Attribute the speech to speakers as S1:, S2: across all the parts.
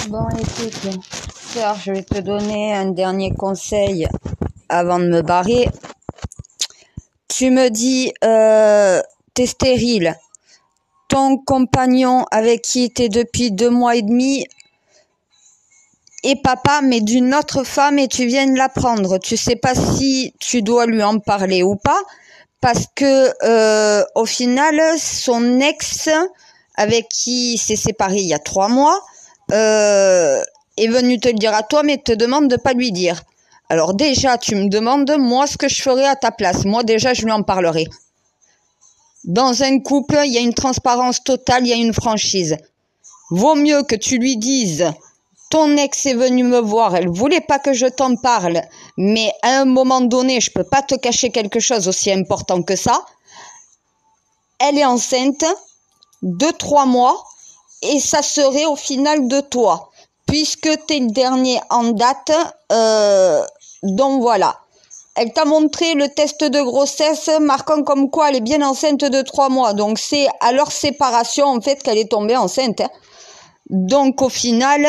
S1: Bon, écoute, Fleur, je vais te donner un dernier conseil avant de me barrer. Tu me dis, t'es stérile. Ton compagnon avec qui t'es depuis 2 mois et demi est papa, mais d'une autre femme et tu viens de l'apprendre. Tu sais pas si tu dois lui en parler ou pas, parce que au final, son ex avec qui il s'est séparé il y a 3 mois est venu te le dire à toi, mais te demande de pas lui dire. Alors déjà, tu me demandes, moi, ce que je ferais à ta place. Moi, déjà, je lui en parlerai. Dans un couple, il y a une transparence totale, il y a une franchise. Vaut mieux que tu lui dises, ton ex est venu me voir, elle voulait pas que je t'en parle, mais à un moment donné, je peux pas te cacher quelque chose aussi important que ça. Elle est enceinte de 3 mois et ça serait au final de toi, puisque tu es le dernier en date. Donc voilà. Elle t'a montré le test de grossesse marquant comme quoi elle est bien enceinte de 3 mois. Donc c'est à leur séparation en fait qu'elle est tombée enceinte. Donc au final,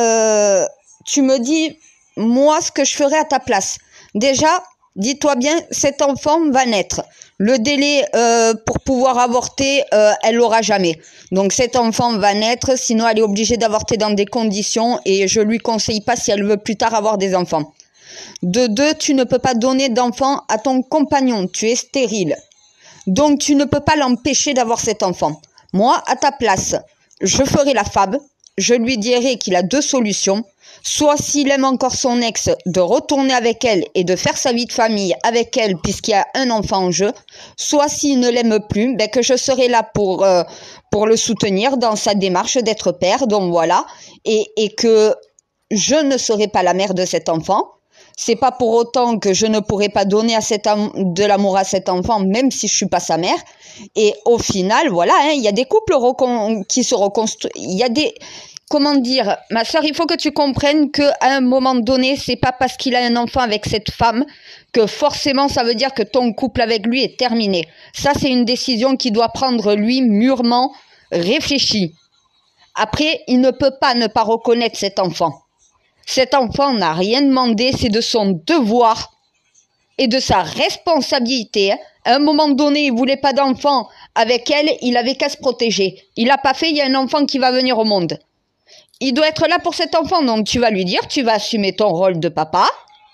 S1: tu me dis, moi ce que je ferais à ta place. Déjà, dis-toi bien, cet enfant va naître. Le délai pour pouvoir avorter, elle l'aura jamais. Donc cet enfant va naître, sinon elle est obligée d'avorter dans des conditions et je lui conseille pas si elle veut plus tard avoir des enfants. De 2, tu ne peux pas donner d'enfant à ton compagnon, tu es stérile. Donc tu ne peux pas l'empêcher d'avoir cet enfant. Moi, à ta place, je ferai la fab, je lui dirai qu'il a 2 solutions. Soit s'il aime encore son ex, de retourner avec elle et de faire sa vie de famille avec elle puisqu'il y a un enfant en jeu. Soit s'il ne l'aime plus, ben que je serai là pour le soutenir dans sa démarche d'être père. Donc voilà. Et que je ne serai pas la mère de cet enfant. C'est pas pour autant que je ne pourrai pas donner de l'amour à cet enfant, même si je suis pas sa mère. Et au final, voilà, hein, il y a des couples qui se reconstruisent. Il y a des... Comment dire, ma soeur, il faut que tu comprennes qu'à un moment donné, c'est pas parce qu'il a un enfant avec cette femme que forcément ça veut dire que ton couple avec lui est terminé. Ça, c'est une décision qu'il doit prendre lui mûrement réfléchie. Après, il ne peut pas ne pas reconnaître cet enfant. Cet enfant n'a rien demandé, c'est de son devoir et de sa responsabilité. À un moment donné, il voulait pas d'enfant avec elle, il avait qu'à se protéger. Il l'a pas fait, il y a un enfant qui va venir au monde. Il doit être là pour cet enfant, donc tu vas lui dire, tu vas assumer ton rôle de papa.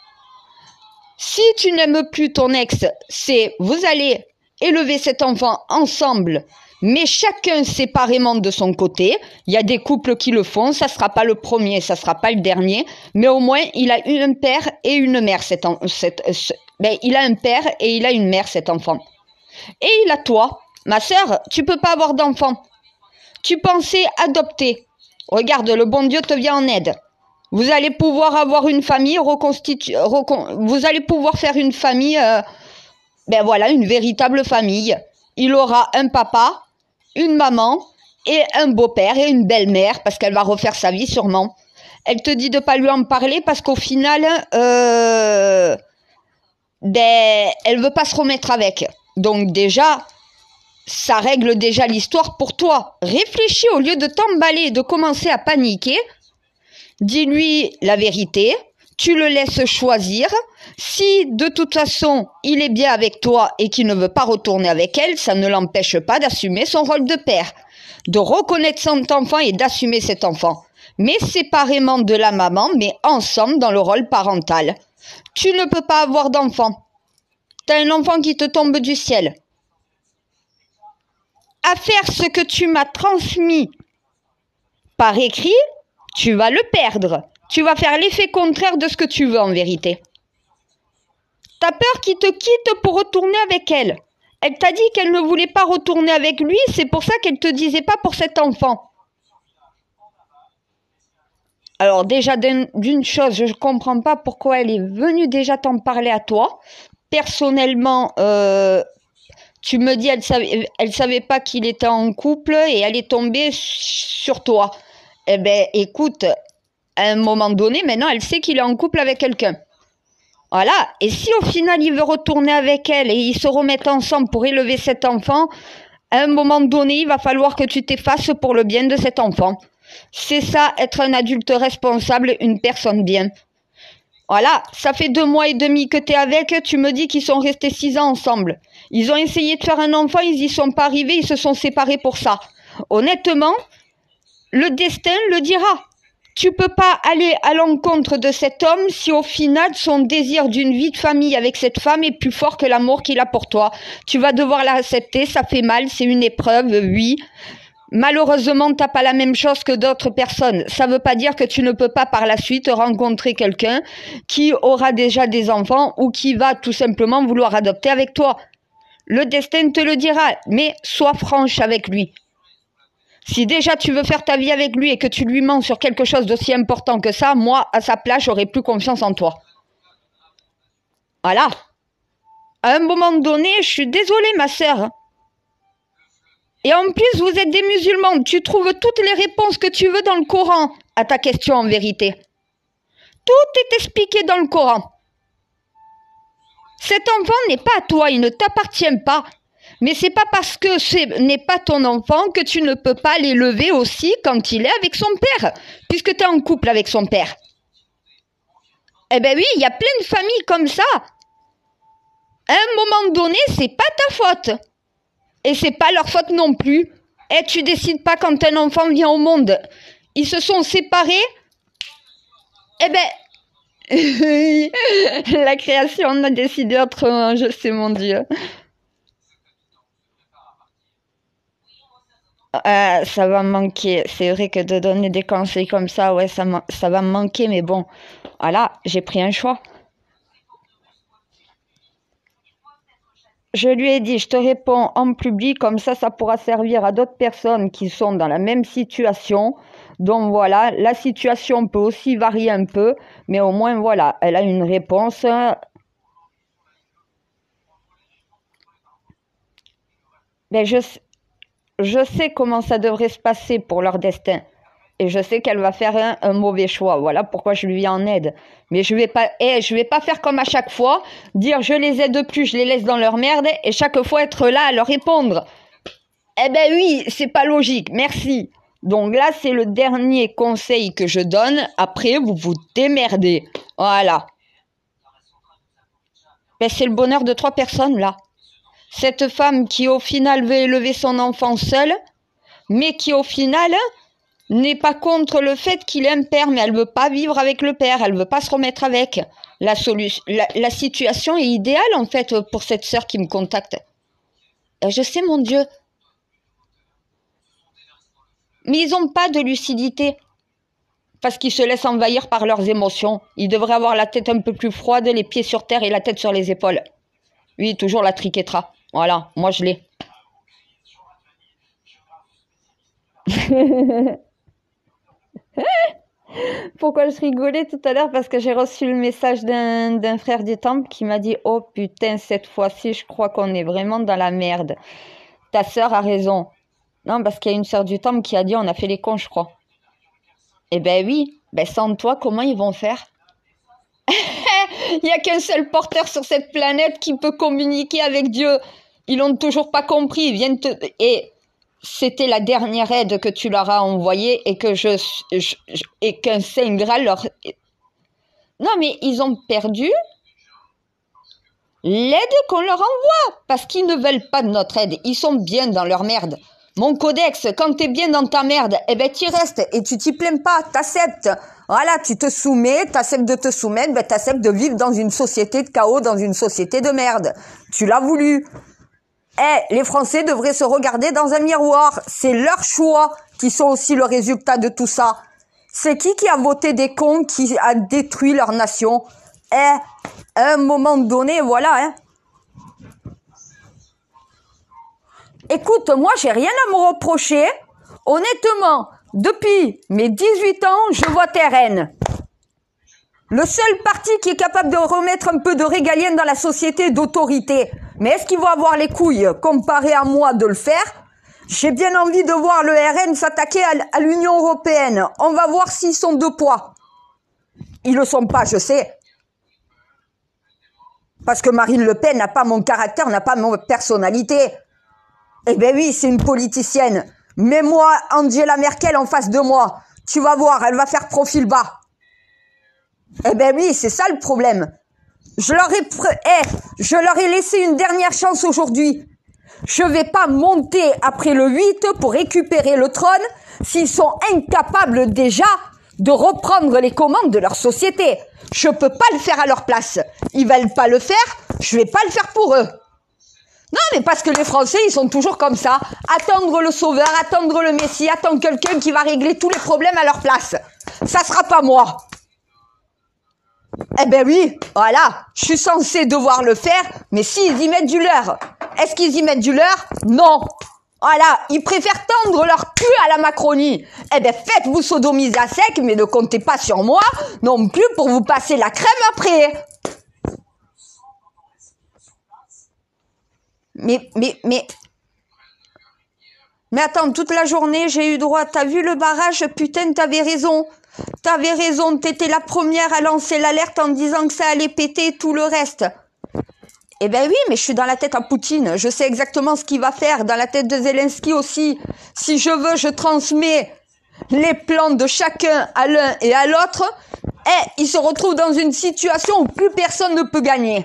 S1: Si tu n'aimes plus ton ex, c'est vous allez élever cet enfant ensemble, mais chacun séparément de son côté. Il y a des couples qui le font, ça sera pas le premier, ça sera pas le dernier, mais au moins il a un père et une mère. Il a un père et il a une mère cet enfant. Et il a toi, ma sœur, tu peux pas avoir d'enfant. Tu pensais adopter. Regarde, le bon Dieu te vient en aide. Vous allez pouvoir avoir une famille, vous allez pouvoir faire une famille, une véritable famille. Il aura un papa, une maman et un beau-père et une belle-mère parce qu'elle va refaire sa vie sûrement. Elle te dit de pas lui en parler parce qu'au final, elle veut pas se remettre avec. Donc déjà... ça règle déjà l'histoire pour toi. Réfléchis au lieu de t'emballer et de commencer à paniquer. Dis-lui la vérité. Tu le laisses choisir. Si de toute façon il est bien avec toi et qu'il ne veut pas retourner avec elle, ça ne l'empêche pas d'assumer son rôle de père. De reconnaître son enfant et d'assumer cet enfant. Mais séparément de la maman, mais ensemble dans le rôle parental. Tu ne peux pas avoir d'enfant. Tu as un enfant qui te tombe du ciel. À faire ce que tu m'as transmis par écrit, tu vas le perdre. Tu vas faire l'effet contraire de ce que tu veux en vérité. T'as peur qu'il te quitte pour retourner avec elle. Elle t'a dit qu'elle ne voulait pas retourner avec lui, c'est pour ça qu'elle te disait pas pour cet enfant. Alors déjà, d'une chose, je ne comprends pas pourquoi elle est venue déjà t'en parler à toi. Personnellement, tu me dis, elle savait pas qu'il était en couple et elle est tombée sur toi. Eh ben, écoute, à un moment donné, maintenant, elle sait qu'il est en couple avec quelqu'un. Voilà. Et si au final, il veut retourner avec elle et ils se remettent ensemble pour élever cet enfant, à un moment donné, il va falloir que tu t'effaces pour le bien de cet enfant. C'est ça, être un adulte responsable, une personne bien. Voilà, ça fait 2 mois et demi que t'es avec, tu me dis qu'ils sont restés 6 ans ensemble. Ils ont essayé de faire un enfant, ils y sont pas arrivés, ils se sont séparés pour ça. Honnêtement, le destin le dira. Tu peux pas aller à l'encontre de cet homme si au final son désir d'une vie de famille avec cette femme est plus fort que l'amour qu'il a pour toi. Tu vas devoir l'accepter, ça fait mal, c'est une épreuve, oui. Malheureusement, t'as pas la même chose que d'autres personnes. Ça veut pas dire que tu ne peux pas par la suite rencontrer quelqu'un qui aura déjà des enfants ou qui va tout simplement vouloir adopter avec toi. Le destin te le dira, mais sois franche avec lui. Si déjà tu veux faire ta vie avec lui et que tu lui mens sur quelque chose d'aussi important que ça, moi, à sa place, j'aurais plus confiance en toi. Voilà. À un moment donné, je suis désolée, ma sœur. Et en plus, vous êtes des musulmans. Tu trouves toutes les réponses que tu veux dans le Coran à ta question en vérité. Tout est expliqué dans le Coran. Cet enfant n'est pas à toi, il ne t'appartient pas. Mais c'est pas parce que ce n'est pas ton enfant que tu ne peux pas l'élever aussi quand il est avec son père, puisque tu es en couple avec son père. Eh ben oui, il y a plein de familles comme ça. À un moment donné, c'est pas ta faute. Et c'est pas leur faute non plus. Et tu décides pas quand un enfant vient au monde. Ils se sont séparés. Eh ben, la création a décidé autrement, je sais, mon Dieu. Ça va me manquer. C'est vrai que de donner des conseils comme ça, ouais, ça va me manquer. Mais bon, voilà, j'ai pris un choix. Je lui ai dit, je te réponds en public, comme ça pourra servir à d'autres personnes qui sont dans la même situation. Donc voilà, la situation peut aussi varier un peu, mais au moins voilà, elle a une réponse. Mais je sais comment ça devrait se passer pour leur destin. Et je sais qu'elle va faire un mauvais choix. Voilà pourquoi je lui viens en aide. Mais je vais pas faire comme à chaque fois, dire je les aide plus, je les laisse dans leur merde et chaque fois être là à leur répondre. Eh ben oui, c'est pas logique. Merci. Donc là, c'est le dernier conseil que je donne. Après, vous vous démerdez. Voilà. Ben, c'est le bonheur de 3 personnes là. Cette femme qui au final veut élever son enfant seule, mais qui au final n'est pas contre le fait qu'il est un père, mais elle veut pas vivre avec le père, elle veut pas se remettre avec. La situation est idéale en fait pour cette sœur qui me contacte. Et je sais, mon Dieu. Mais ils n'ont pas de lucidité. Parce qu'ils se laissent envahir par leurs émotions. Ils devraient avoir la tête un peu plus froide, les pieds sur terre et la tête sur les épaules. Oui, toujours la triquetra. Voilà, moi je l'ai. Pourquoi je rigolais tout à l'heure? Parce que j'ai reçu le message d'un frère du temple qui m'a dit « Oh putain, cette fois-ci, je crois qu'on est vraiment dans la merde. Ta sœur a raison. » Non, parce qu'il y a une sœur du temple qui a dit « On a fait les cons, je crois. » Eh ben oui, ben sans toi, comment ils vont faire? Il n'y a qu'un seul porteur sur cette planète qui peut communiquer avec Dieu. Ils l'ont toujours pas compris. Ils viennent et c'était la dernière aide que tu leur as envoyée et que et qu'un Saint Graal leur... Non, mais ils ont perdu l'aide qu'on leur envoie parce qu'ils ne veulent pas de notre aide. Ils sont bien dans leur merde. Mon codex, quand t'es bien dans ta merde, eh ben t'y restes et tu t'y plains pas, t'acceptes. Voilà, tu te soumets, t'acceptes de te soumettre, ben t'acceptes de vivre dans une société de chaos, dans une société de merde. Tu l'as voulu. Les Français devraient se regarder dans un miroir. C'est leur choix qui sont aussi le résultat de tout ça. C'est qui a voté des cons, qui a détruit leur nation? À un moment donné, voilà, hein. Écoute, moi, j'ai rien à me reprocher. Honnêtement, depuis mes 18 ans, je vote RN. Le seul parti qui est capable de remettre un peu de régalien dans la société d'autorité. Mais est-ce qu'ils vont avoir les couilles, comparé à moi, de le faire? J'ai bien envie de voir le RN s'attaquer à l'Union européenne. On va voir s'ils sont de poids. Ils le sont pas, je sais. Parce que Marine Le Pen n'a pas mon caractère, n'a pas mon personnalité. Eh ben oui, c'est une politicienne. Mets-moi Angela Merkel en face de moi. Tu vas voir, elle va faire profil bas. Eh ben oui, c'est ça le problème. Je leur ai laissé une dernière chance aujourd'hui. Je vais pas monter après le 8 pour récupérer le trône s'ils sont incapables déjà de reprendre les commandes de leur société. Je peux pas le faire à leur place. Ils veulent pas le faire, je vais pas le faire pour eux. Non, mais parce que les Français, ils sont toujours comme ça. Attendre le sauveur, attendre le messie, attendre quelqu'un qui va régler tous les problèmes à leur place. Ça sera pas moi. Eh ben oui, voilà, je suis censé devoir le faire, mais s'ils y mettent du leur, est-ce qu'ils y mettent du leur? Non. Voilà, ils préfèrent tendre leur cul à la Macronie. Eh ben faites-vous sodomiser à sec, mais ne comptez pas sur moi non plus pour vous passer la crème après. Mais attends, toute la journée, j'ai eu droit. T'as vu le barrage? Putain, t'avais raison. T'avais raison, t'étais la première à lancer l'alerte en disant que ça allait péter et tout le reste. Eh ben oui, mais je suis dans la tête à Poutine. Je sais exactement ce qu'il va faire. Dans la tête de Zelensky aussi. Si je veux, je transmets les plans de chacun à l'un et à l'autre. Et il se retrouve dans une situation où plus personne ne peut gagner.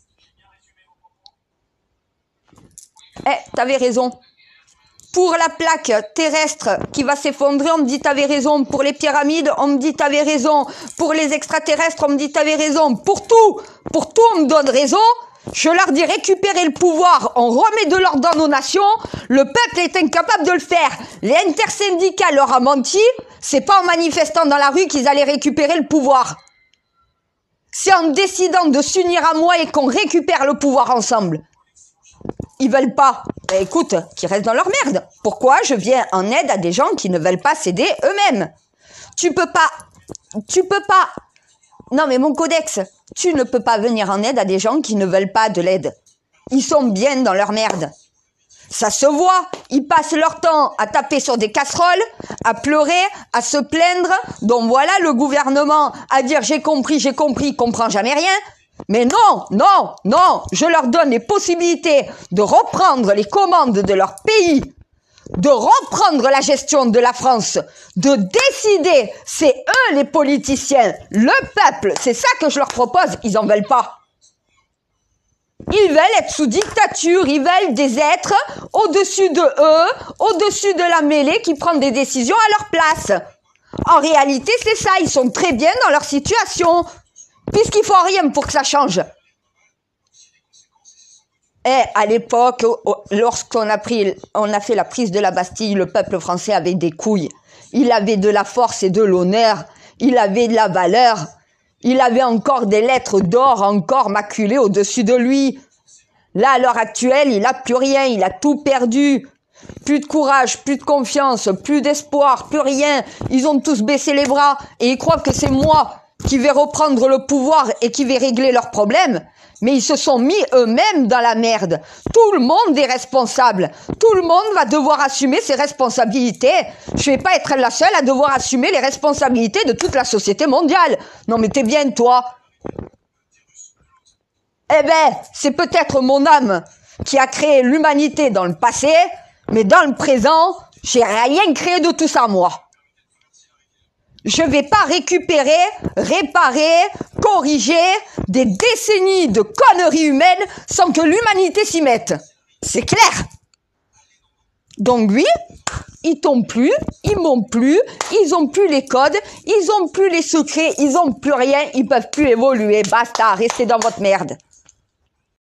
S1: T'avais raison. Pour la plaque terrestre qui va s'effondrer, on me dit t'avais raison. Pour les pyramides, on me dit t'avais raison. Pour les extraterrestres, on me dit t'avais raison. Pour tout, on me donne raison. Je leur dis récupérer le pouvoir, on remet de l'ordre dans nos nations. Le peuple est incapable de le faire. Les intersyndicats leur a menti. C'est pas en manifestant dans la rue qu'ils allaient récupérer le pouvoir. C'est en décidant de s'unir à moi et qu'on récupère le pouvoir ensemble. Ils veulent pas. Ben écoute, qu'ils restent dans leur merde. Pourquoi je viens en aide à des gens qui ne veulent pas céder eux-mêmes? Tu peux pas. Non mais mon codex, tu ne peux pas venir en aide à des gens qui ne veulent pas de l'aide. Ils sont bien dans leur merde. Ça se voit, ils passent leur temps à taper sur des casseroles, à pleurer, à se plaindre. Donc voilà le gouvernement à dire j'ai compris, il comprend jamais rien. Mais non, je leur donne les possibilités de reprendre les commandes de leur pays, de reprendre la gestion de la France, de décider, c'est eux les politiciens, le peuple, c'est ça que je leur propose, ils en veulent pas. Ils veulent être sous dictature, ils veulent des êtres au-dessus de eux, au-dessus de la mêlée qui prennent des décisions à leur place. En réalité, c'est ça, ils sont très bien dans leur situation. Puisqu'il faut rien pour que ça change. Et à l'époque, lorsqu'on a fait la prise de la Bastille, le peuple français avait des couilles. Il avait de la force et de l'honneur. Il avait de la valeur. Il avait encore des lettres d'or encore maculées au-dessus de lui. Là, à l'heure actuelle, il n'a plus rien. Il a tout perdu. Plus de courage, plus de confiance, plus d'espoir, plus rien. Ils ont tous baissé les bras et ils croient que c'est moi qui vais reprendre le pouvoir et qui vais régler leurs problèmes, mais ils se sont mis eux-mêmes dans la merde. Tout le monde est responsable. Tout le monde va devoir assumer ses responsabilités. Je vais pas être la seule à devoir assumer les responsabilités de toute la société mondiale. Non mais t'es bien toi. Eh ben, c'est peut-être mon âme qui a créé l'humanité dans le passé, mais dans le présent, j'ai rien créé de tout ça moi. Je vais pas récupérer, réparer, corriger des décennies de conneries humaines sans que l'humanité s'y mette. C'est clair. Donc oui, ils t'ont plus, ils m'ont plus, ils ont plus les codes, ils ont plus les secrets, ils ont plus rien, ils peuvent plus évoluer. Basta, restez dans votre merde.